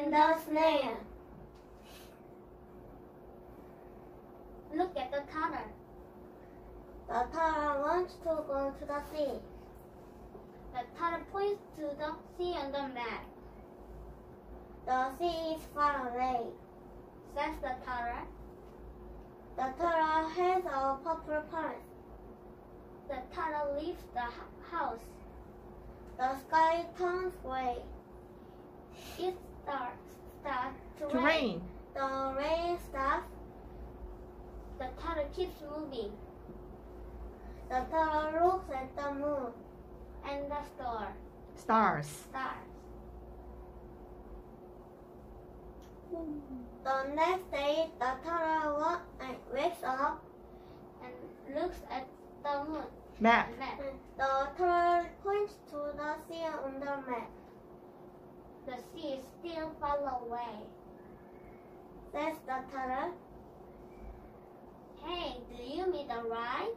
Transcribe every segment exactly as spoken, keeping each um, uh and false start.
and the snail. Look at the turtle. The turtle wants to go to the sea. The turtle points to the sea on the map. The sea is far away. Says the turtle. The turtle has a purple pants. The turtle leaves the house. The sky turns gray. It starts, starts to, To rain. rain. The rain stops. The turtle keeps moving. The turtle looks at the moon And the star Stars. stars. The next day, the turtle wa- uh, wakes up. And looks at the moon Map. and map. The turtle points to the sea on the map. The sea is still far away. Says the turtle. Hey, do you mean the ride?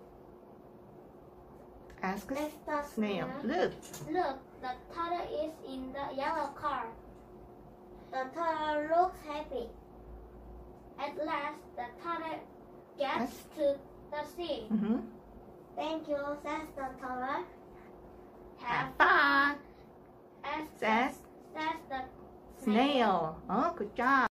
Ask Says the snail. snail. Look. Look, the turtle is in the yellow car. The turtle looks happy. At last, the turtle gets Yes. to the sea. Mm-hmm. Thank you, says the turtle. Have Have fun. as Says says the snail. Oh, good job.